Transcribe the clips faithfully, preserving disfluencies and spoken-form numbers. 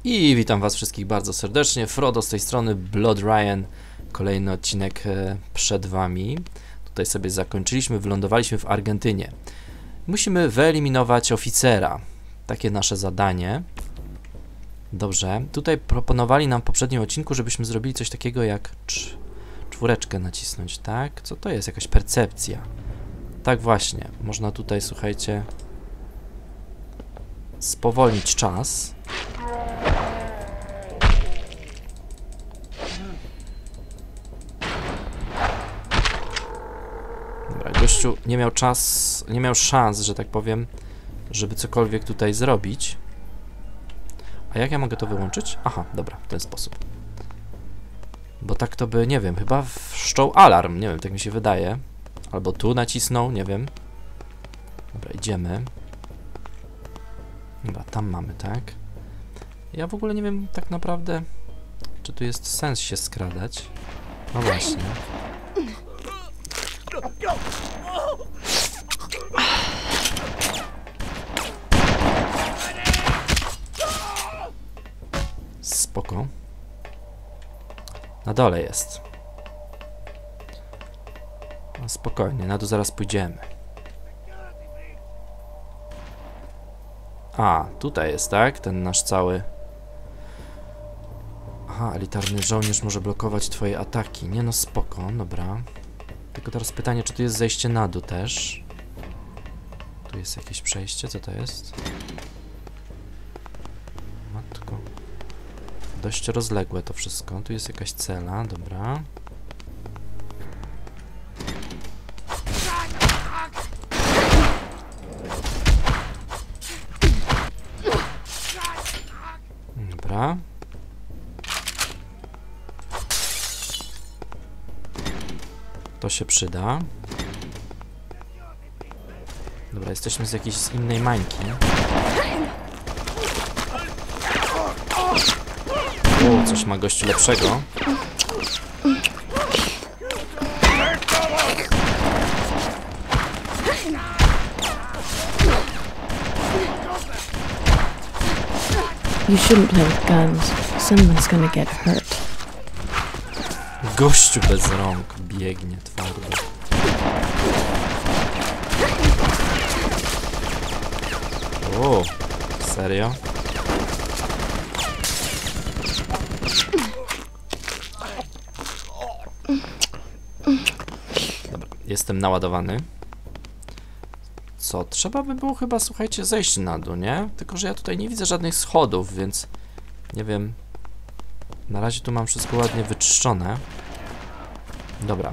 I witam was wszystkich bardzo serdecznie, Frodo z tej strony, Blood Ryan, kolejny odcinek przed wami. Tutaj sobie zakończyliśmy, wylądowaliśmy w Argentynie. Musimy wyeliminować oficera, takie nasze zadanie. Dobrze, tutaj proponowali nam w poprzednim odcinku, żebyśmy zrobili coś takiego jak cz czwóreczkę nacisnąć, tak? Co to jest? Jakaś percepcja. Tak właśnie, można tutaj, słuchajcie, spowolnić czas. Dobra, gościu nie miał czas, nie miał szans, że tak powiem, żeby cokolwiek tutaj zrobić. A jak ja mogę to wyłączyć? Aha, dobra, w ten sposób. Bo tak to by, nie wiem, chyba wszczął alarm, nie wiem, tak mi się wydaje. Albo tu nacisnął, nie wiem. Dobra, idziemy. Dobra, tam mamy, tak? Ja w ogóle nie wiem tak naprawdę, czy tu jest sens się skradać. No właśnie. Spoko. Na dole jest. No spokojnie, na dół zaraz pójdziemy. A, tutaj jest, tak? Ten nasz cały... Aha, elitarny żołnierz może blokować twoje ataki. Nie no, spoko, dobra. Tylko teraz pytanie, czy tu jest zejście na dół też? Tu jest jakieś przejście, co to jest? Matko. Dość rozległe to wszystko. Tu jest jakaś cela, dobra. Dobra. To się przyda. Dobra, jesteśmy z jakiejś z innej mańki. O, coś ma gościu lepszego. You shouldn't play with guns. Someone's gonna get hurt. Gościu bez rąk biegnie twardo. O, serio? Dobra, jestem naładowany. Co? Trzeba by było chyba, słuchajcie, zejść na dół, nie? Tylko że ja tutaj nie widzę żadnych schodów, więc nie wiem. Na razie tu mam wszystko ładnie wyczyszczone. Dobra.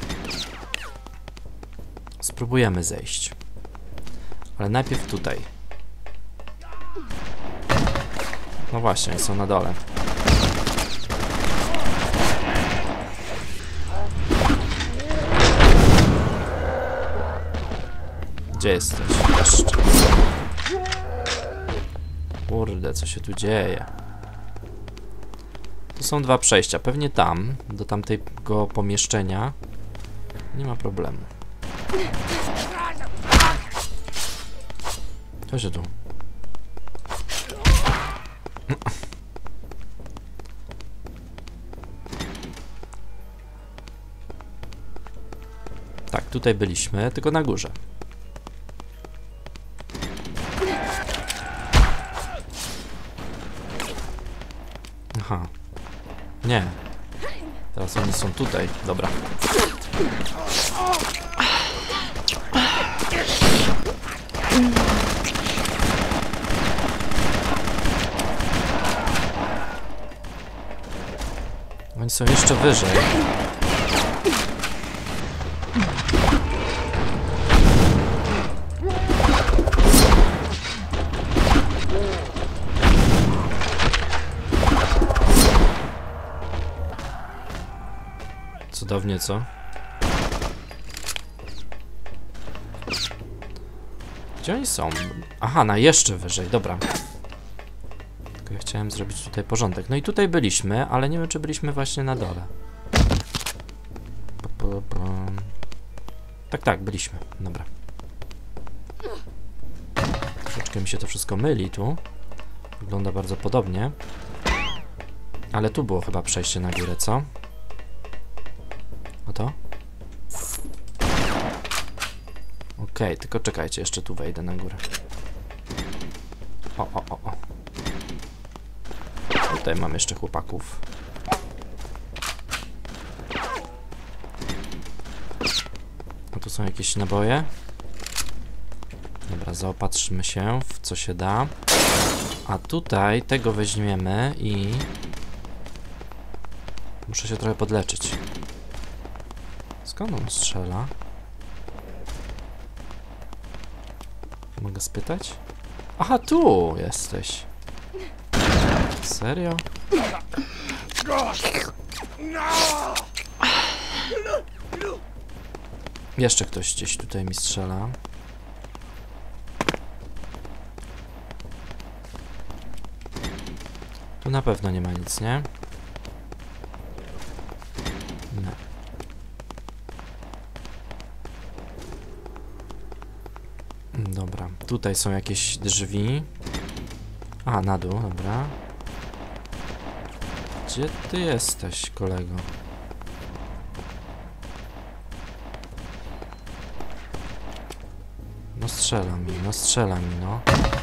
Spróbujemy zejść. Ale najpierw tutaj. No właśnie, są na dole. Gdzie jesteś? Jeszcze. Kurde, co się tu dzieje? Tu są dwa przejścia. Pewnie tam, do tamtego pomieszczenia. Nie ma problemu. Co się tu? Tak, tutaj byliśmy, tylko na górze. Aha. Nie. Teraz oni są tutaj. Dobra. Oni są jeszcze wyżej. Cudownie, co? Gdzie oni są? Aha, na jeszcze wyżej, dobra. Tylko ja chciałem zrobić tutaj porządek. No i tutaj byliśmy, ale nie wiem, czy byliśmy właśnie na dole. Tak, tak, byliśmy. Dobra. Troszeczkę mi się to wszystko myli tu. Wygląda bardzo podobnie. Ale tu było chyba przejście na górę, co? Oto? Okej, okay, tylko czekajcie, jeszcze tu wejdę na górę. O, o, o, o. Tutaj mam jeszcze chłopaków. A tu są jakieś naboje. Dobra, zaopatrzmy się w co się da. A tutaj tego weźmiemy i... Muszę się trochę podleczyć. Skąd on strzela? Mogę spytać? Aha, tu jesteś. Serio? Jeszcze ktoś gdzieś tutaj mi strzela. Tu na pewno nie ma nic, nie? Nie. Dobra, tutaj są jakieś drzwi. A, na dół, dobra. Gdzie ty jesteś, kolego? No strzela mi, no strzela mi, no.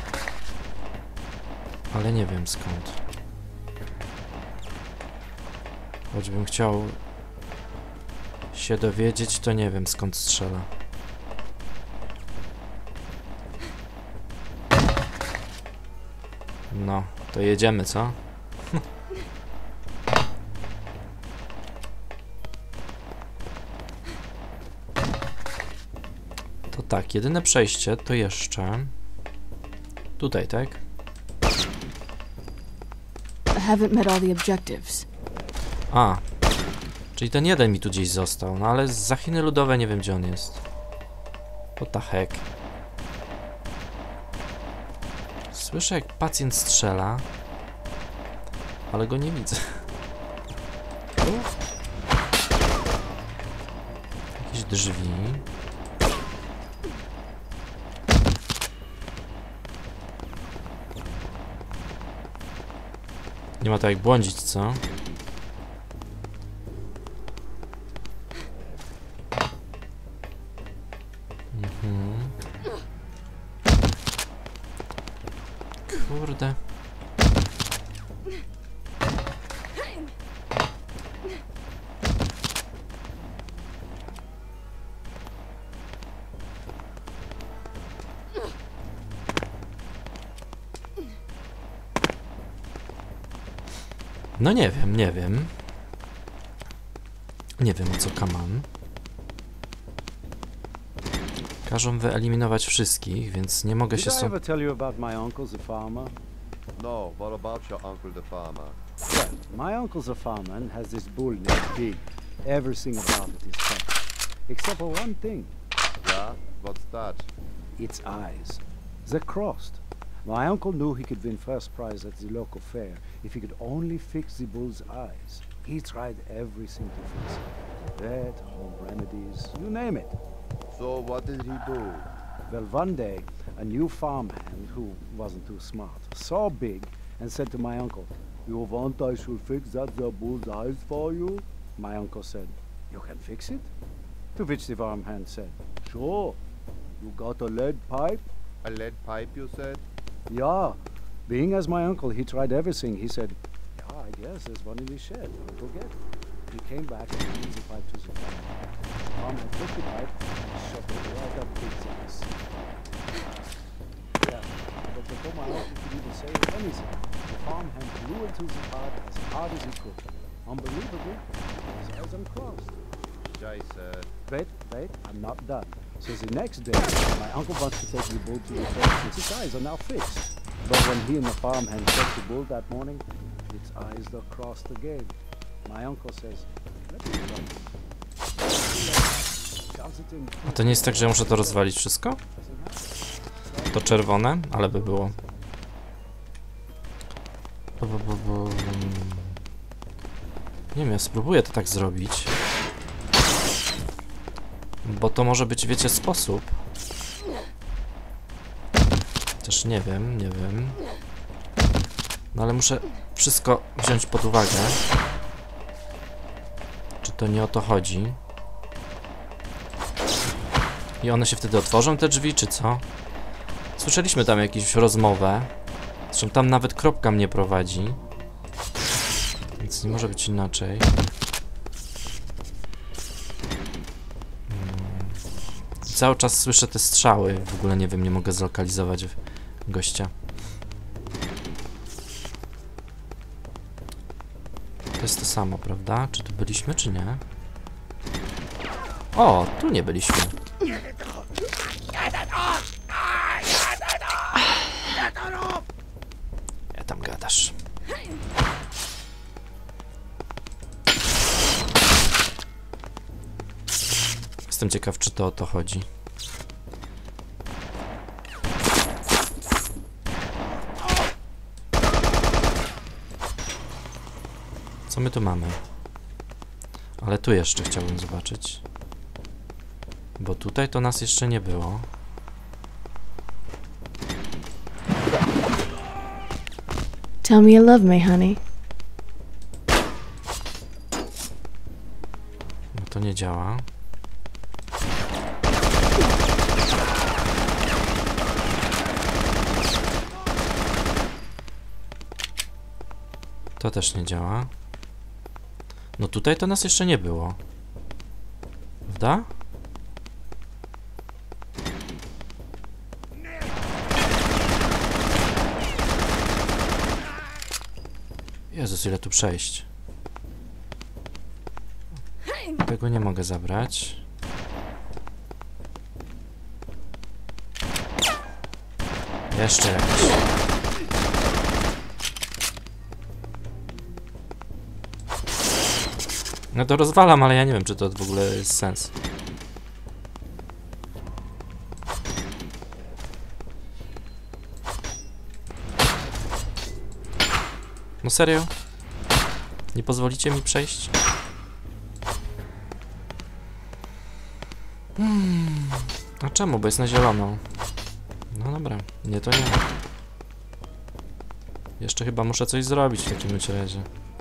Ale nie wiem skąd. Choćbym chciał się dowiedzieć, to nie wiem skąd strzela. No, to jedziemy, co? To tak, jedyne przejście to jeszcze... Tutaj, tak? I haven't met all the objectives. A, czyli ten jeden mi tu gdzieś został, no ale za Chiny Ludowe nie wiem gdzie on jest. What the heck? Słyszę jak pacjent strzela, ale go nie widzę. Jakieś drzwi. Nie ma to jak błądzić, co? Mhm. Kurde. No nie wiem, nie wiem. Nie wiem o co kaman. Każą wyeliminować wszystkich, więc nie mogę się Did I stąd... ever tell you about my uncle, the farmer? No, what about your uncle the farmer? Well, my uncle's a farmer and has this bull named Big. Everything about it is perfect. Except for one thing. Yeah, what's that? Its eyes. They're crossed. My uncle knew he could win first prize at the local fair if he could only fix the bull's eyes. He tried everything to fix it. Vet, home remedies, you name it. So what did he do? Well, one day, a new farmhand who wasn't too smart saw Big and said to my uncle, "You want I should fix that the bull's eyes for you?" My uncle said, "You can fix it?" To which the farmhand said, "Sure. You got a lead pipe?" A lead pipe, you said? Yeah. Being as my uncle, he tried everything. He said, "Yeah, I guess there's one in the shed. I'll go get it." He came back and handed the pipe to the farmer. The farmer took the pipe and shoved it right up Big's ass. Yeah, but before my uncle could even say anything, the farmhand blew into the pipe as hard as he could. Unbelievably, his eyes uncrossed. Scheiße. Wait, wait, I'm not done. So the next day, my uncle wants to take the bull to the fair since its eyes are now fixed. But when he and the farmhand checked the bull that morning, its eyes are crossed again. My uncle says, "Let me try." Shoves it in. A to nie jest tak, że ja muszę to rozwalić wszystko? To czerwone, ale by było. Bu, bu, bu, bu. Nie wiem, ja spróbuję to tak zrobić. Bo to może być, wiecie, sposób. Też nie wiem, nie wiem. No ale muszę wszystko wziąć pod uwagę. Czy to nie o to chodzi? I one się wtedy otworzą, te drzwi, czy co? Słyszeliśmy tam jakąś rozmowę. Zresztą tam nawet kropka mnie prowadzi. Więc nie może być inaczej. Hmm. Cały czas słyszę te strzały. W ogóle nie wiem, nie mogę zlokalizować gościa. To jest to samo, prawda? Czy tu byliśmy, czy nie? O, tu nie byliśmy. Ja tam gadasz. Jestem ciekaw, czy to o to chodzi. Co my tu mamy? Ale tu jeszcze chciałbym zobaczyć. Bo tutaj to nas jeszcze nie było. Tell me you love me, honey. No to nie działa. To też nie działa. No tutaj to nas jeszcze nie było. Prawda? Jezus, ile tu przejść. Tego nie mogę zabrać. Jeszcze jakiś. No to rozwalam, ale ja nie wiem, czy to w ogóle jest sens. No serio? Nie pozwolicie mi przejść? Hmm. A czemu? Bo jest na zielono. No dobra, nie to nie. Jeszcze chyba muszę coś zrobić w takim razie.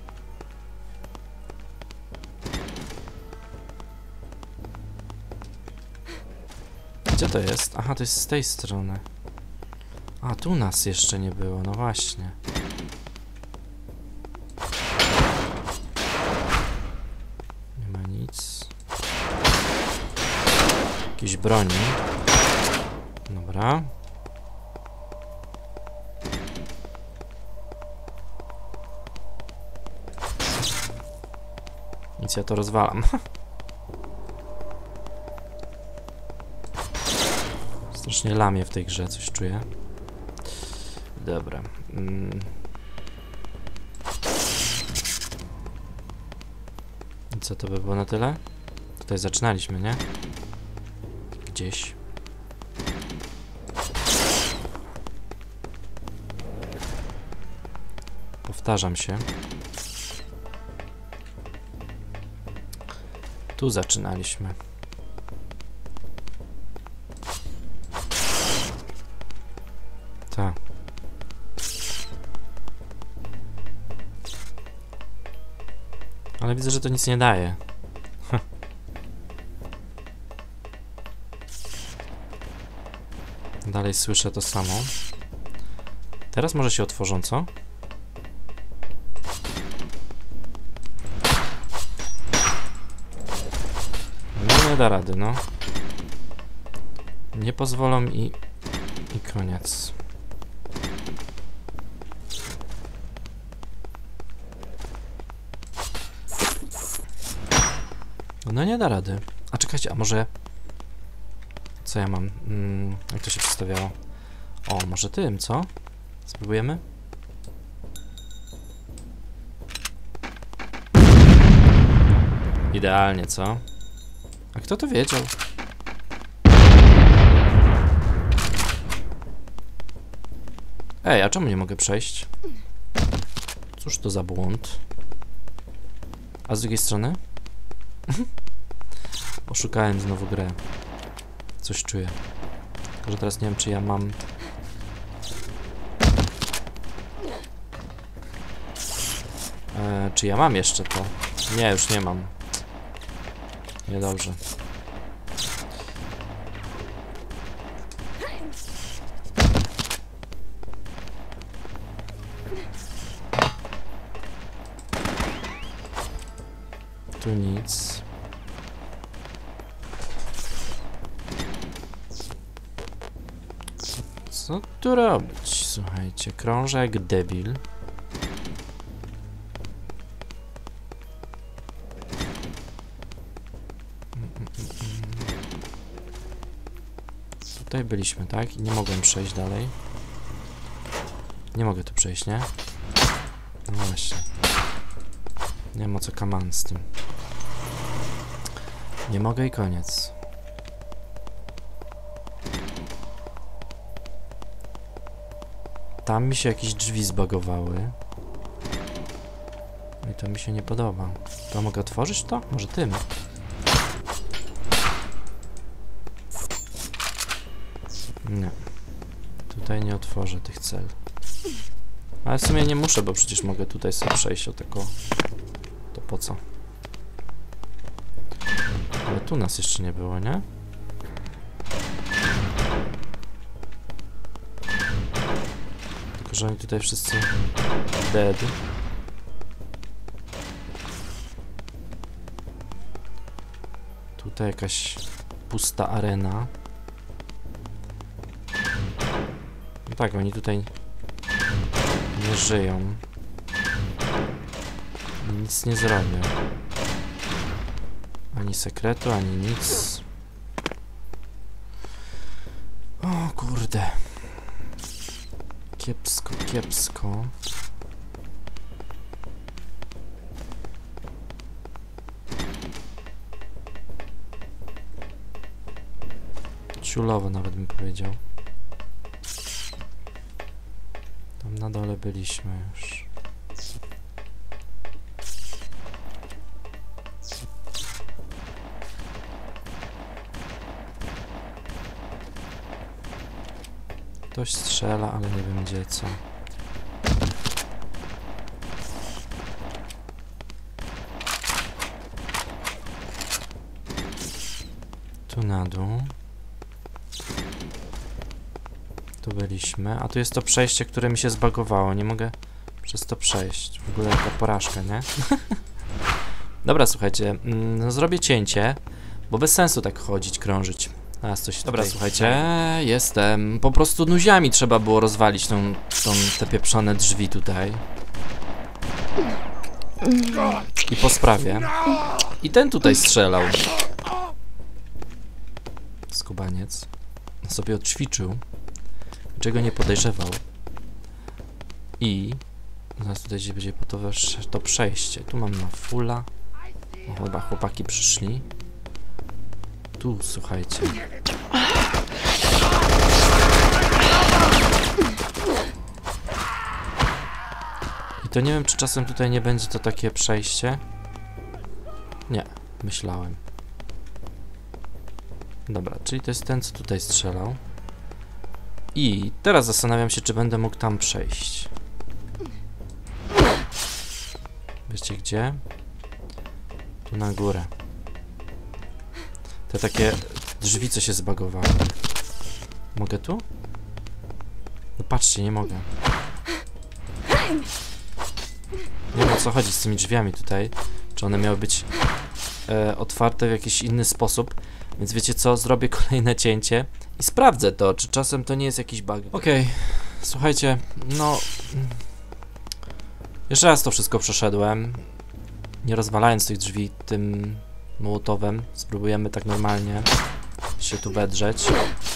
Gdzie to jest? Aha, to jest z tej strony. A, tu nas jeszcze nie było, no właśnie. Nie ma nic. Jakieś broni. Dobra. Więc ja to rozwalam. Strasznie lamię w tej grze, coś czuję. Dobra. Mm. I co to by było na tyle? Tutaj zaczynaliśmy, nie? Gdzieś. Powtarzam się. Tu zaczynaliśmy. Tak. Ale widzę, że to nic nie daje. Dalej słyszę to samo. Teraz może się otworzą, co? No nie da rady, no. Nie pozwolą i... i koniec. No nie da rady. A czekajcie, a może... Co ja mam? Hmm, jak to się przedstawiało? O, może tym, co? Spróbujemy? Idealnie, co? A kto to wiedział? Ej, a czemu nie mogę przejść? Cóż to za błąd? A z drugiej strony? Oszukałem znowu grę. Coś czuję. Tylko że teraz nie wiem, czy ja mam... E, czy ja mam jeszcze to? Nie, już nie mam. Niedobrze. Tu nic. Co tu robić? Słuchajcie, krążę jak debil. Tutaj byliśmy, tak? I nie mogłem przejść dalej. Nie mogę tu przejść, nie? No właśnie. Nie ma co kaman z tym. Nie mogę i koniec. Tam mi się jakieś drzwi zbagowały. I to mi się nie podoba. To mogę otworzyć to? Może tym? Nie. Tutaj nie otworzę tych cel. Ale w sumie nie muszę, bo przecież mogę tutaj sobie przejść o tego. To po co? Ale tu nas jeszcze nie było, nie? Tylko że oni tutaj wszyscy dead. Tutaj jakaś pusta arena. No tak, oni tutaj nie żyją. Nic nie zrobię. Ani sekretu, ani nic. O kurde. Kiepsko, kiepsko. Ciulowo nawet bym powiedział. Tam na dole byliśmy już. Ktoś strzela, ale nie wiem gdzie, co. Tu na dół. Tu byliśmy, a tu jest to przejście, które mi się zbagowało. Nie mogę przez to przejść. W ogóle jaka porażka, nie? Dobra, słuchajcie, mm, zrobię cięcie, bo bez sensu tak chodzić, krążyć. Teraz coś Dobra, tutaj. Słuchajcie, jestem. Po prostu nuziami trzeba było rozwalić tą, tą, te pieprzone drzwi tutaj. I po sprawie. I ten tutaj strzelał. Skubaniec. Sobie odćwiczył. Czego nie podejrzewał. I zaraz tutaj gdzie będzie po to, to przejście. Tu mam na fulla. O, chyba chłopaki przyszli. Tu, słuchajcie. I to nie wiem, czy czasem tutaj nie będzie to takie przejście. Nie, myślałem. Dobra, czyli to jest ten, co tutaj strzelał. I teraz zastanawiam się, czy będę mógł tam przejść. Wiecie gdzie? Tu na górę. Te takie drzwi, co się zbagowały. Mogę tu? No patrzcie, nie mogę. Nie wiem, o co chodzi z tymi drzwiami tutaj. Czy one miały być e, otwarte w jakiś inny sposób. Więc wiecie co? Zrobię kolejne cięcie i sprawdzę to, czy czasem to nie jest jakiś bug. Okej, okay. Słuchajcie, no... Jeszcze raz to wszystko przeszedłem. Nie rozwalając tych drzwi tym mołotowem. Spróbujemy tak normalnie się tu wedrzeć.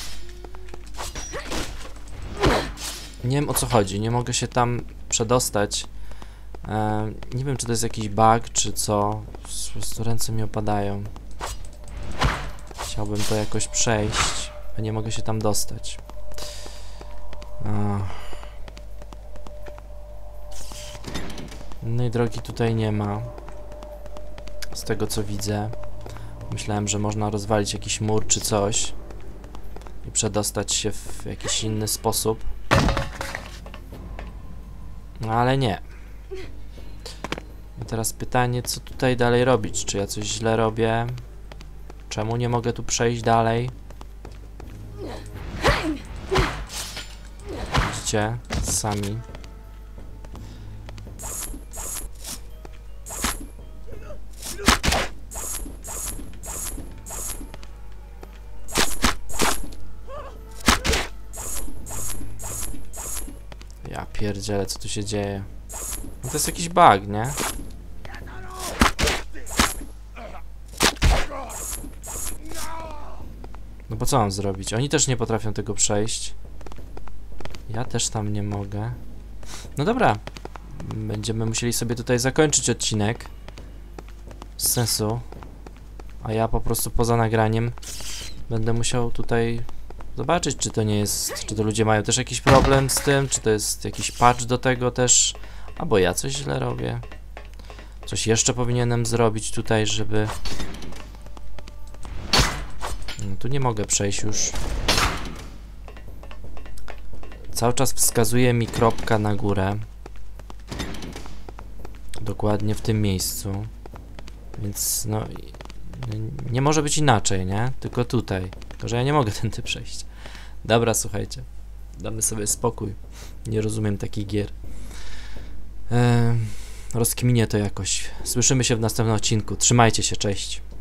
Nie wiem, o co chodzi, nie mogę się tam przedostać. E, nie wiem, czy to jest jakiś bug, czy co. Po prostu ręce mi opadają. Chciałbym to jakoś przejść, a nie mogę się tam dostać. Ach. Innej drogi tutaj nie ma. Z tego co widzę. Myślałem, że można rozwalić jakiś mur czy coś i przedostać się w jakiś inny sposób. No ale nie. I teraz pytanie, co tutaj dalej robić? Czy ja coś źle robię? Czemu nie mogę tu przejść dalej? Widzicie? Sami. Ja pierdzielę, co tu się dzieje? No to jest jakiś bug, nie? No bo co mam zrobić? Oni też nie potrafią tego przejść. Ja też tam nie mogę. No dobra. Będziemy musieli sobie tutaj zakończyć odcinek. Bez sensu. A ja po prostu poza nagraniem będę musiał tutaj zobaczyć, czy to nie jest... Czy to ludzie mają też jakiś problem z tym, czy to jest jakiś patch do tego też. Albo ja coś źle robię. Coś jeszcze powinienem zrobić tutaj, żeby... No, tu nie mogę przejść już. Cały czas wskazuje mi kropka na górę. Dokładnie w tym miejscu. Więc no... Nie może być inaczej, nie? Tylko tutaj. Tylko że ja nie mogę tędy przejść. Dobra, słuchajcie. Damy sobie spokój. Nie rozumiem takich gier. Eee, rozkminię to jakoś. Słyszymy się w następnym odcinku. Trzymajcie się, cześć.